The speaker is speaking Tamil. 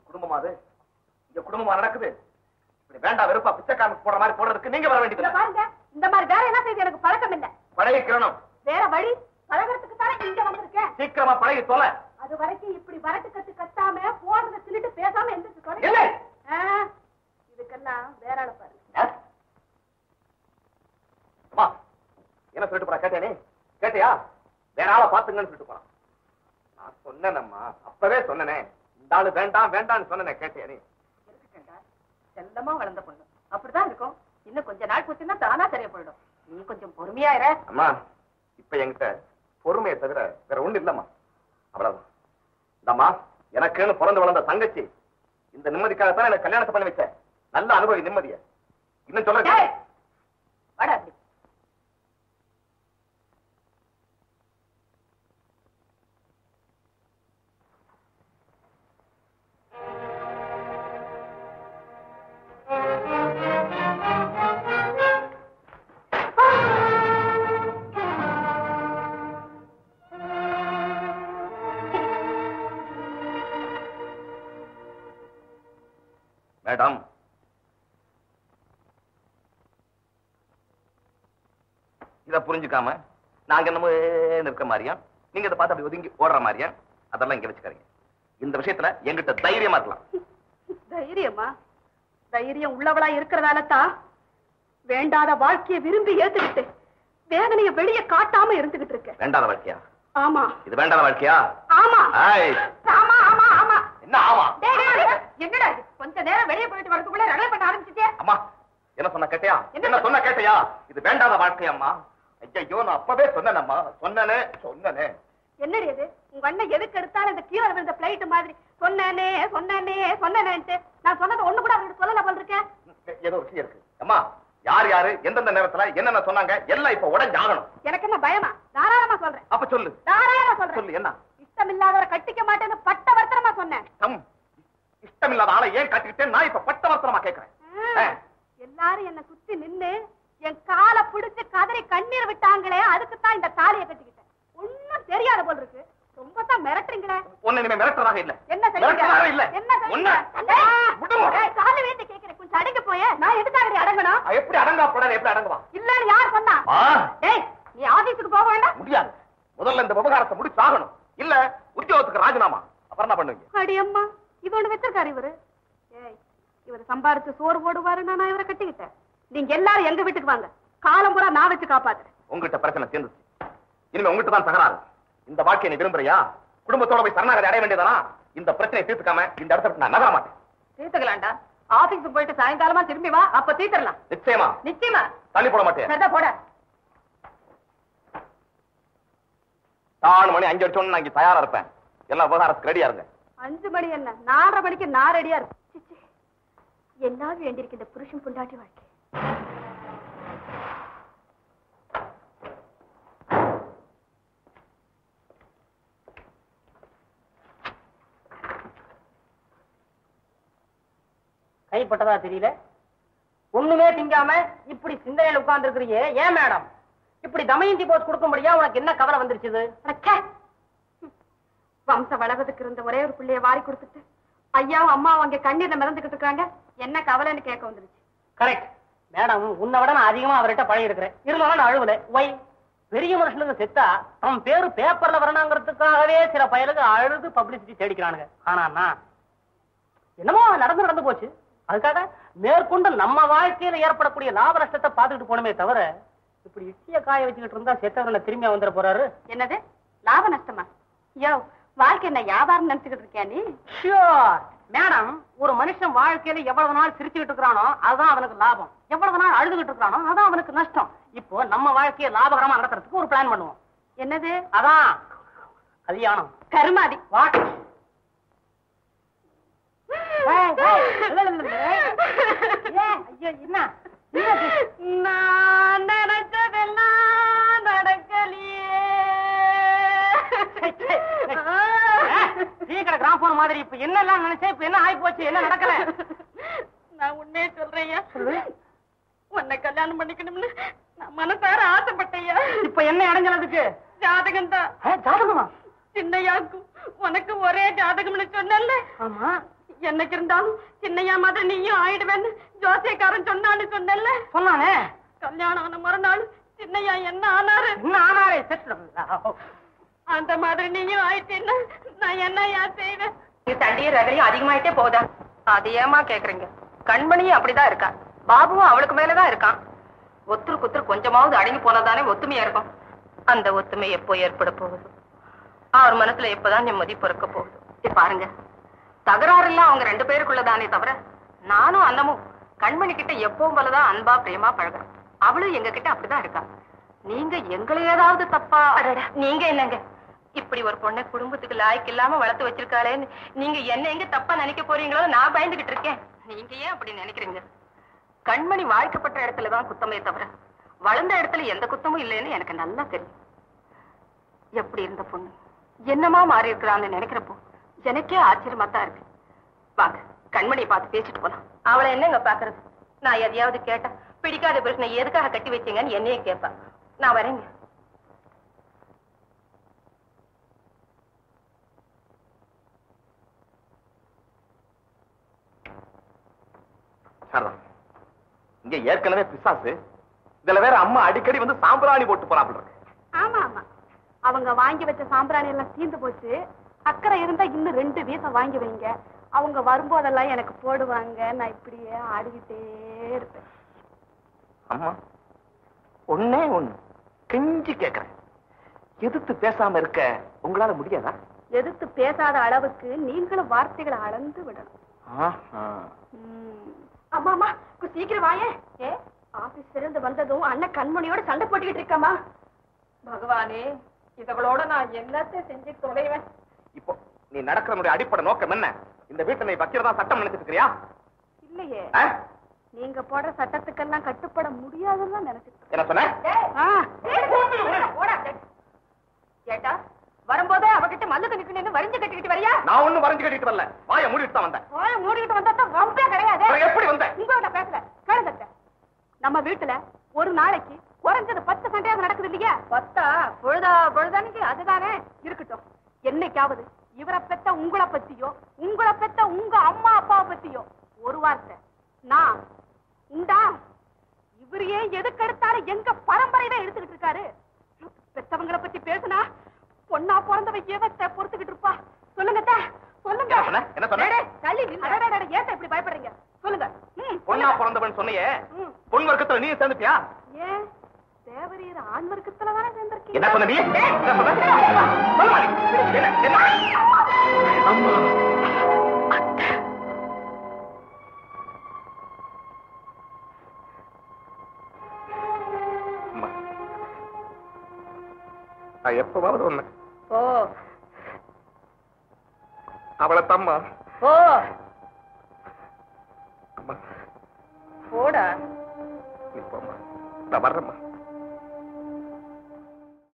குடும்பமா அது? இங்க குடும்பமா நடக்குது? இப்படி வேண்டாம் வெறுப்பா பிச்சைக்காரனுக்கு போடுற மாதிரி போடுறதுக்கு நீங்க வர வேண்டியது. பாருங்க, இந்த மாதிரி வேற என்ன செய்து எனக்கு பழக்கம் இல்ல. பழகிக்கணும். வேற வழி பழகிறதுக்கு தானே இங்க வந்திருக்கேன். சீக்கிரமா பழகி தொலை. அது வரைக்கும் இப்படி வரட்டு கட்டு கட்டாம போறத சொல்லிட்டு பேசாம எந்திரிச்சு தொலை. இதுக்கெல்லாம் வேற ஆள பாருங்க. என்ன சொல்லிட்டு போறா கேட்டே? கேட்டியா? வேற ஆளை பாத்துங்கன்னு சொல்லிட்டு போறான். நான் சொன்னேனம்மா, அப்பவே சொன்னனே இந்த ஆளு வேண்டாம் வேண்டாம்னு சொன்னேன். கேட்டியா நீ? செல்லமா வளர்ந்த பொண்ணு அப்படிதான் இருக்கும். இன்னும் கொஞ்ச நாள் போச்சுன்னா தானா தெரிய போயிடும். நீ கொஞ்சம் பொறுமையா இரு. அம்மா, இப்ப என்கிட்ட பொறுமையை தவிர வேற ஒண்ணு இல்லம்மா. அவ்வளவுதான். இந்தம்மா, எனக்குன்னு பிறந்து வளர்ந்த தங்கச்சி இந்த நிம்மதிக்காகத்தான் எனக்கு கல்யாணத்தை பண்ணி வச்ச. நல்ல அனுபவி நிம்மதிய. இன்னும் சொல்ல மேடம், இத புரிஞ்சுக்காம நாங்க என்னமோ இருக்க மாதிரியா, நீங்க இதை பார்த்து அப்படி ஒதுங்கி ஓடுற மாதிரியா, அதெல்லாம் இங்க வச்சுக்காதீங்க. இந்த விஷயத்துல எங்கிட்ட தைரியமா இருக்கலாம். தைரியமா? தைரியம் உள்ளவளா இருக்கிறதால தான் வேண்டாத வாழ்க்கையை விரும்பி ஏத்துக்கிட்டு வேதனையை வெளியே காட்டாம இருந்துகிட்டு இருக்க. வேண்டாத வாழ்க்கையா? ஆமா. இது வேண்டாத வாழ்க்கையா? ஆமா. ஆமா ஆமா ஆமா. என்ன ஆமா? என்னடா கொஞ்ச நேரம் வெளியே போயிட்டு வரதுக்குள்ள ரகலை பண்ண ஆரம்பிச்சிட்டே. அம்மா, என்ன சொன்ன கேட்டியா? என்ன சொன்ன கேட்டியா? இது வேண்டாத வாழ்க்கையம்மா. ஐயோ, நான் அப்பவே சொன்னேனம்மா. சொன்னனே. என்னடி இது? உங்க அண்ணன் எதுக்கு எடுத்தாலும் இந்த கீழே விழுந்த பிளைட் மாதிரி சொன்னேன்ட்டு நான் சொன்னது ஒண்ணு கூட அவருக்கு சொல்லல போல இருக்கேன். ஏதோ ஒரு விஷயம் இருக்கு. அம்மா, யார் யாரு எந்தெந்த நேரத்துல என்னென்ன சொன்னாங்க எல்லாம் இப்ப உடஞ்சாகணும். எனக்கு என்ன பயமா? தாராளமா சொல்றேன். அப்ப சொல்லு. தாராளமா சொல்றேன். சொல்லு. என்ன? இஷ்டம் இல்லாதவரை கட்டிக்க மாட்டேன்னு பட்ட வர்த்தனமா சொன்னேன். இஷ்டம் இல்லாத ஆளை ஏன் கட்டிக்கிட்டேன் நான் இப்ப பட்ட வர்த்தனமா கேட்கிறேன். எல்லாரும் என்ன சுத்தி நின்னு என் காலை பிடிச்சு கதறி கண்ணீர் விட்டாங்களே, அதுக்குத்தான் இந்த தாலியை கட்டிக்கிட்டேன். ஒண்ணும் தெரியாத போல் இருக்கு. ரொம்ப தான் மிரட்டுறீங்களே. ஒண்ணு இனிமே மிரட்டுறதாக இல்ல. என்ன இல்ல. என்ன காலை வேண்டி கேட்கிறேன். கொஞ்சம் அடங்க போய. நான் எதுக்காக அடங்கணும்? எப்படி அடங்கா போட? எப்படி அடங்குவா? இல்லன்னு யார் சொன்னா? டேய், நீ ஆபீஸுக்கு போக வேண்டாம். முடியாது. முதல்ல இந்த விவகாரத்தை முடிச்சு ஆகணும். இல்ல உத்தியோகத்துக்கு ராஜினாமா. அப்புறம் என்ன பண்ணுவீங்க? அடி அம்மா, இது ஒண்ணு வச்சிருக்காரு இவரு. ஏய், இவர் சம்பாரிச்சு சோறு போடுவாரு. நான் இவரை கட்டிக்கிட்டேன். நீங்க எல்லாரும் எங்க வீட்டுக்கு வாங்க. காலம் பூரா நான் வச்சு காப்பாத்துறேன். உங்ககிட்ட பிரச்சனை சேர்ந்துச்சு. இனிமே உங்ககிட்ட தான் தகராறு. இந்த வாழ்க்கையை நீ விரும்புறியா? குடும்பத்தோட போய் சரணாகதி அடைய வேண்டியதானா? இந்த பிரச்சனையை தீர்த்துக்காம இந்த இடத்துல நான் நகர மாட்டேன். தீர்த்துக்கலாம்டா. ஆபீஸ்க்கு போயிட்டு சாயங்காலமா திரும்பி வா, அப்ப தீர்த்தரலாம். நிச்சயமா? நிச்சயமா. தள்ளி போட மாட்டேன். போட 4 மணி 5 வருஷம் நான் இங்க தயாரா இருப்பேன். எல்லாம் விவகாரத்துக்கு ரெடியா இருங்க. 5 மணி என்ன, 4:30 மணிக்கு நான் ரெடியா இருப்பேன். என்னாலும் வேண்டியிருக்கு இந்த புருஷன் பொண்டாட்டி வாழ்க்கை. கைப்பட்டதா தெரியல. ஒண்ணுமே திங்காம இப்படி சிந்தனையில உட்கார்ந்து இருக்கிறீங்க. ஏன் மேடம் இப்படி தமயந்தி போஸ் கொடுக்கும்படியா உனக்கு என்ன கவலை வந்துருச்சு? வம்ச வளர்வதுக்கு இருந்த ஒரே ஒரு பிள்ளைய வாரி கொடுத்துட்டு ஐயாவும் அம்மாவும் அங்க கண்ணீர்ல மிதந்துகிட்டு இருக்காங்க. என்ன கவலைன்னு கேட்க வந்துருச்சு. Correct madam. உன்னை விட நான் அதிகமா அவர்கிட்ட பழகி இருக்கிறேன். இருந்தாலும் நான் அழுவல. ஒய், பெரிய மனுஷனுக்கு செத்தா தம் பேரு பேப்பர்ல வரணுங்கிறதுக்காகவே சில பயலுக்கு அழுது பப்ளிசிட்டி தேடிக்கிறானுங்க. ஆனா நான் என்னமோ நடந்து போச்சு. அதுக்காக மேற்கொண்டு நம்ம வாழ்க்கையில ஏற்படக்கூடிய லாப நஷ்டத்தை பார்த்துக்கிட்டு போனமே தவிர இப்படி இட்டிய காய வச்சுக்கிட்டு இருந்தா செத்தவர்களை திரும்பி வந்துட போறாரு. என்னது லாப நஷ்டமா? யோ, வாழ்க்கை என்ன வியாபாரம் நினைச்சுக்கிட்டு இருக்கியா நீ? Sure madam. ஒரு மனுஷன் வாழ்க்கையில எவ்வளவு நாள் சிரிச்சுக்கிட்டு இருக்கிறானோ அதுதான் அவனுக்கு லாபம். எவ்வளவு நாள் அழுதுகிட்டு இருக்கிறானோ அதான் அவனுக்கு நஷ்டம். இப்போ நம்ம வாழ்க்கையை லாபகரமா நடத்துறதுக்கு ஒரு பிளான் பண்ணுவோம். என்னது? அதான் கல்யாணம். கருமாதி. வாட்? நான் நினைச்சதெல்லாம் நடக்கலையே. கிராமம் மாதிரி இப்ப என்னெல்லாம் நினைச்சேன், இப்ப என்ன ஆகி போச்சு, என்ன நடக்கல? நான் உண்மையே சொல்றேன். உன்னை கல்யாணம் பண்ணிக்கணும்னு நான் மனசார ஆசைப்பட்டையா. இப்ப என்ன இடைஞ்சலதுக்கு? ஜாதகம் தான். ஜாதகமா? சின்னையாக்கும் உனக்கு ஒரே ஜாதகம்னு சொன்னல. ஆமா. என்னைக்கு இருந்தாலும் சின்னையா மாதிரி நீயும் ஆயிடுவேன்னு ஜோசியக்காரன் சொன்னான்னு சொன்னல. சொன்னானே. கல்யாணம் ஆன மறுநாள் சின்னையா என்ன ஆனாரு? அந்த மாதிரி நீயும் ஆயிட்டேன்னா நான் என்னையா செய்வேன்? தண்டிய ரகலையும் அதிகமாயிட்டே போதா? அது ஏமா கேக்குறீங்க? கண்மணியும் அப்படிதான் இருக்கா, பாபுவும் அவளுக்கு மேலதான் இருக்கான். ஒத்துரு குத்துரு கொஞ்சமாவது அடங்கி போனதானே ஒத்துமையா இருக்கும். அந்த ஒத்துமை எப்போ ஏற்பட போகுது? அவர் மனசுல எப்பதான் நிம்மதி பிறக்க போகுது? பாருங்க, தகராறு எல்லாம் அவங்க 2 பேருக்குள்ளதானே தவிர நானும் அண்ணமும் கண்மணி கிட்ட எப்பவும் போலதான் அன்பா பிரேமா பழகிறோம். அவளும் எங்க கிட்ட அப்படிதான் இருக்கா. நீங்க எங்களை ஏதாவது தப்பா? நீங்க என்னங்க இப்படி ஒரு பொண்ணை குடும்பத்துக்கு லாய்க்கு இல்லாம வளர்த்து வச்சிருக்காளேன்னு நீங்க என்ன எங்க தப்பா நினைக்க போறீங்களோ நான் பயந்துகிட்டு இருக்கேன். நீங்க ஏன் அப்படி நினைக்கிறீங்க? கண்மணி வாழ்க்கப்பட்ட இடத்துலதான் குத்தமே தவிர வளர்ந்த இடத்துல எந்த குத்தமும் இல்லைன்னு எனக்கு நல்லா தெரியும். எப்படி இருந்த பொண்ணு என்னமா மாறி இருக்கிறான்னு நினைக்கிறப்போ எனக்கே ஆச்சரியமா தான் இருக்கு. வாங்க கண்மணியை பார்த்து பேசிட்டு போலாம். அவளை என்னங்க பாக்குறது? நான் எதையாவது கேட்டா பிடிக்காத பிரச்சனை எதுக்காக கட்டி வச்சீங்கன்னு என்னையே கேட்பா. நான் வரேங்க. இங்க ஏற்கனவே பிசாசு, இதுல வேற அம்மா அடிக்கடி வந்து சாம்பிராணி போட்டு போறாப்ல இருக்கு. ஆமா ஆமா, அவங்க வாங்கி வச்ச சாம்பிராணி எல்லாம் தீந்து போச்சு. அக்கறை இருந்தா இன்னும் 2 வீசம் வாங்கி வைங்க. அவங்க வரும்போதெல்லாம் எனக்கு போடுவாங்க. நான் இப்படியே ஆடிக்கிட்டே இருப்பேன். அம்மா ஒண்ணே ஒண்ணு கெஞ்சி கேக்குறேன், எதிர்த்து பேசாம இருக்க உங்களால முடியாதா? எதிர்த்து பேசாத அளவுக்கு நீங்களும் வார்த்தைகளை அளந்து விடணும். அம்மா அம்மா சீக்கிரம் வாயே. ஏ ஆபீஸ்ல இருந்து வந்ததும் அண்ணன் கண்மணியோட சண்டை போட்டுக்கிட்டு இருக்காமா? பகவானே, இவங்களோட நான் எல்லாத்தையும் செஞ்சு தொலைவேன். இப்போ நீ நடக்கிற அடிப்படை நோக்கம் என்ன? இந்த வீட்டை நீ வைக்கிறதா சட்டம் நினைச்சிட்டு இருக்கிறியா? இல்லையே, நீங்க போடுற சட்டத்துக்கெல்லாம் கட்டுப்பட முடியாதுன்னு நினைச்சிட்டு. என்ன சொன்ன? கேட்டா வரும்போதே அவகிட்ட மல்லுக்கு நிக்கணும்னு வரிஞ்சு கட்டிக்கிட்டு வரியா? நான் ஒண்ணும் வரைஞ்சு கட்டிட்டு வரல, வாயை மூடிட்டு தான் வந்தேன். வாயை மூடிக்கிட்டு வந்தா தான் ரொம்ப கிடையாது. எப்படி வந்தேன்? உங்களோட பேசல கேளுங்க. நம்ம வீட்டுல ஒரு நாளைக்கு குறைஞ்சது 10 சண்டையாக நடக்குது இல்லையா? 10 பொழுதானிக்கு அதுதானே இருக்கட்டும். என்னைக்காவது இவரை பெத்த உங்களை பத்தியோ உங்களை பெத்த உங்க அம்மா அப்பாவை பத்தியோ ஒரு வார்த்தை நான் உண்டா? இவரையே எதுக்கு எடுத்தாலும் எங்க பரம்பரையில எடுத்துக்கிட்டு இருக்காரு. பெத்தவங்களை பத்தி பேசுனா பொண்ணா பிறந்தவ ஏவத்தை பொறுத்துக்கிட்டு இருப்பா. சொல்லுங்க சொல்லுங்க. என்ன சொன்ன? தள்ளி ஏன் இப்படி பயப்படுறீங்க? சொல்லுங்க. பொண்ணா பிறந்தவன் சொன்னியே, பொன் வர்க்கத்துல நீ சேர்ந்துட்டியா? ஏன் தேவரீர் ஆண் வர்க்கத்துல தானே சேர்ந்திருக்கீங்க. என்ன சொன்ன நீ? எப்பவாவது ஒண்ணு அவளை தம்மா போடா. நான் வர்றேம்மா.